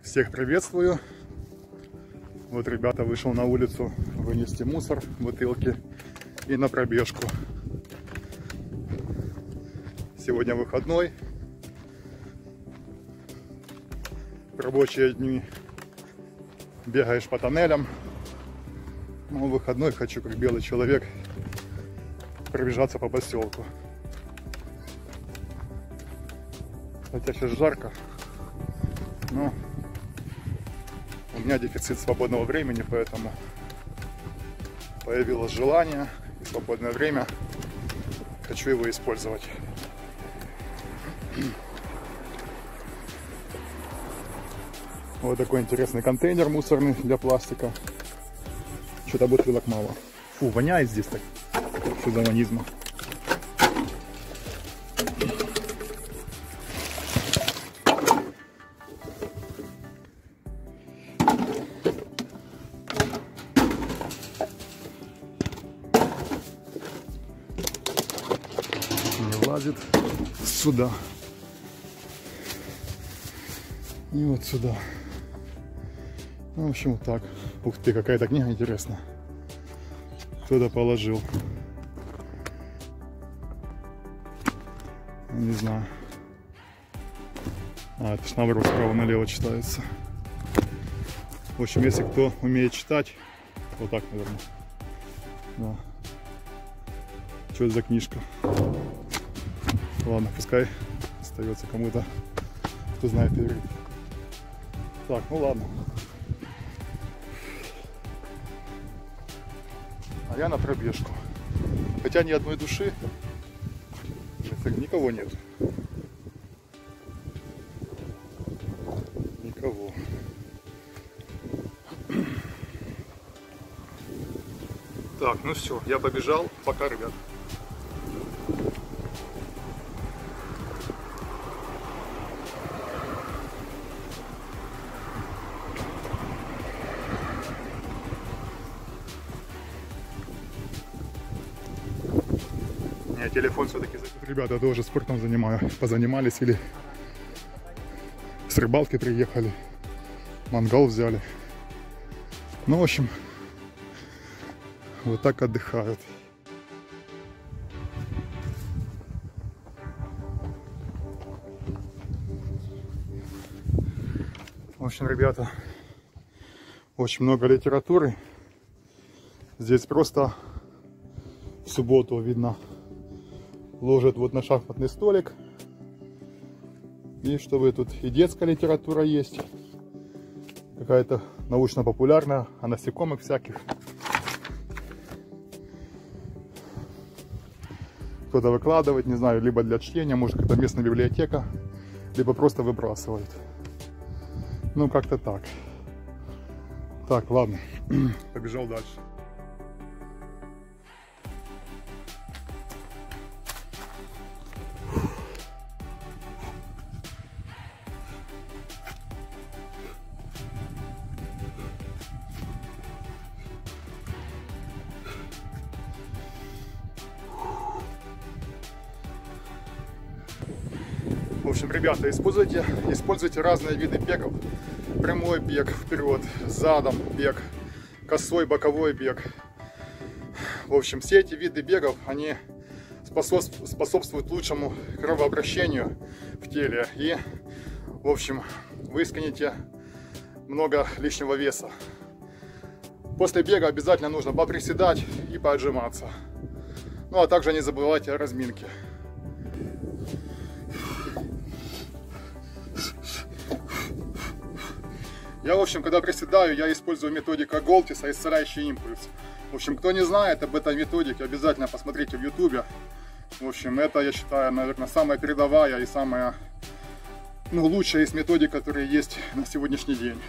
Всех приветствую. Вот, ребята, вышел на улицу вынести мусор, бутылки и на пробежку. Сегодня выходной. В рабочие дни бегаешь по тоннелям. Но выходной хочу, как белый человек, пробежаться по поселку. Хотя сейчас жарко, но у меня дефицит свободного времени, поэтому появилось желание и свободное время. Хочу его использовать. Вот такой интересный контейнер мусорный для пластика. Что-то бутылок мало. Фу, воняет здесь так. Что за ванизма? Не влазит сюда. И вот сюда. Ну, в общем, вот так. Ух ты, какая-то книга интересная. Кто-то положил. Не знаю. А, это ж наоборот справа налево читается. В общем, если кто умеет читать, вот так, наверное. Да. Что это за книжка? Ладно, пускай остается кому-то, кто знает иврит. Так, ну ладно. А я на пробежку. Хотя ни одной души. Никого нет. Никого. Так, ну все, я побежал. Пока, ребят. Телефон все-таки. Ребята тоже спортом позанимались или с рыбалки приехали, мангал взяли. Ну, в общем, вот так отдыхают. В общем, ребята, очень много литературы. Здесь просто в субботу видно. Ложат вот на шахматный столик. И чтобы тут и детская литература есть. Какая-то научно-популярная, о насекомых всяких. Кто-то выкладывает, не знаю, либо для чтения, может это местная библиотека, либо просто выбрасывает. Ну, как-то так. Так, ладно. Побежал дальше. В общем, ребята, используйте разные виды бегов. Прямой бег вперед, задом бег, косой боковой бег. В общем, все эти виды бегов, они способствуют лучшему кровообращению в теле. И, в общем, вы скинете много лишнего веса. После бега обязательно нужно поприседать и поотжиматься. Ну, а также не забывайте о разминке. Я, в общем, когда приседаю, я использую методика Голтиса и исцеляющий импульс. В общем, кто не знает об этой методике, обязательно посмотрите в ютубе. В общем, это, я считаю, наверное, самая передовая и самая, лучшая из методик, которые есть на сегодняшний день.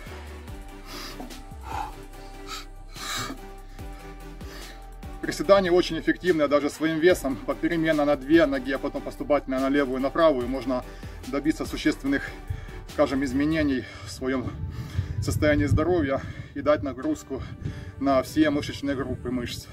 Приседание очень эффективное, даже своим весом, попеременно на две ноги, а потом поступательно на левую и на правую, можно добиться существенных, скажем, изменений в своем состоянии здоровья и дать нагрузку на все мышечные группы мышц.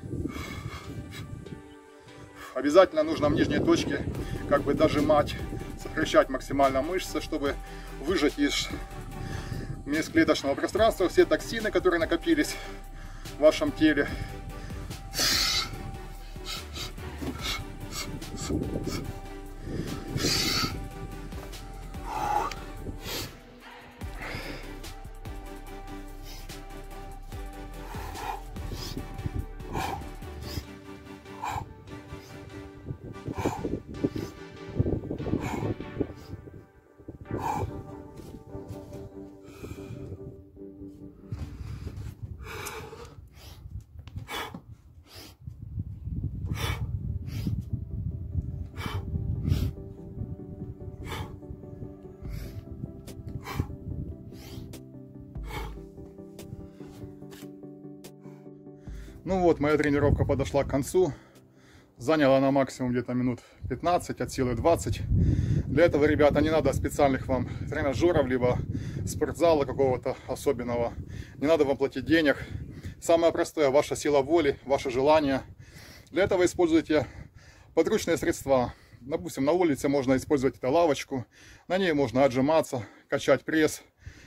Обязательно нужно в нижней точке как бы дожимать сокращать максимально мышцы, чтобы выжать из межклеточного пространства все токсины, которые накопились в вашем теле. Ну вот, моя тренировка подошла к концу. Заняла она максимум где-то минут 15, от силы 20. Для этого, ребята, не надо специальных вам тренажеров, либо спортзала какого-то особенного. Не надо вам платить денег. Самое простое, ваша сила воли, ваше желание. Для этого используйте подручные средства. Допустим, на улице можно использовать эту лавочку. На ней можно отжиматься, качать пресс,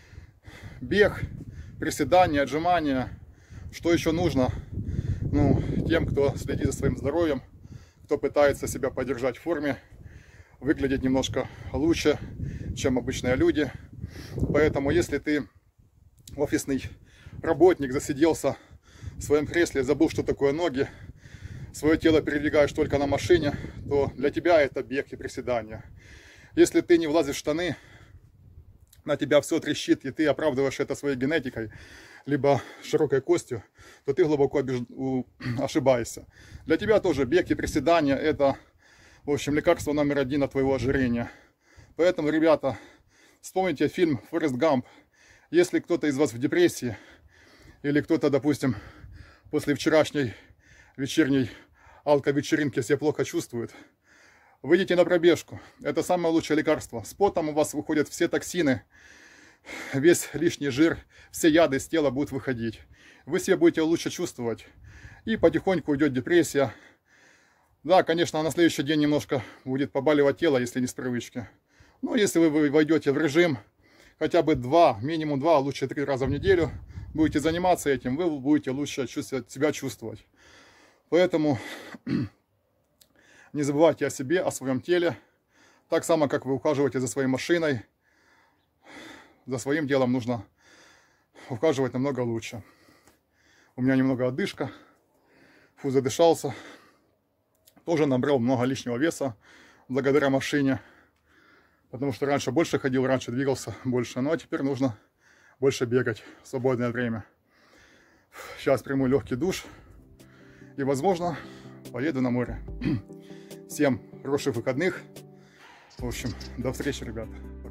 бег, приседания, отжимания. Что еще нужно? Ну, тем, кто следит за своим здоровьем, кто пытается себя поддержать в форме, выглядеть немножко лучше, чем обычные люди. Поэтому, если ты офисный работник, засиделся в своем кресле, забыл, что такое ноги, свое тело передвигаешь только на машине, то для тебя это бег и приседания. Если ты не влазишь в штаны, на тебя все трещит, и ты оправдываешь это своей генетикой, либо широкой костью, то ты глубоко ошибаешься. Для тебя тоже бег и приседания — это, в общем, лекарство номер один от твоего ожирения. Поэтому, ребята, вспомните фильм «Форест Гамп». Если кто-то из вас в депрессии, или кто-то, допустим, после вчерашней вечерней алко-вечеринки себя плохо чувствует, выйдите на пробежку. Это самое лучшее лекарство. С потом у вас выходят все токсины, весь лишний жир, все яды из тела будут выходить. Вы себя будете лучше чувствовать. И потихоньку уйдет депрессия. Да, конечно, на следующий день немножко будет побаливать тело, если не с привычки. Но если вы войдете в режим хотя бы минимум 2, а лучше 3 раза в неделю, будете заниматься этим, вы будете лучше себя чувствовать. Поэтому не забывайте о себе, о своем теле. Так само, как вы ухаживаете за своей машиной, за своим делом нужно ухаживать намного лучше. У меня немного одышка. Фу, задышался. Тоже набрал много лишнего веса благодаря машине. Потому что раньше больше ходил, раньше двигался больше. Ну а теперь нужно больше бегать в свободное время. Сейчас приму легкий душ. И, возможно, поеду на море. Всем хороших выходных. В общем, до встречи, ребята.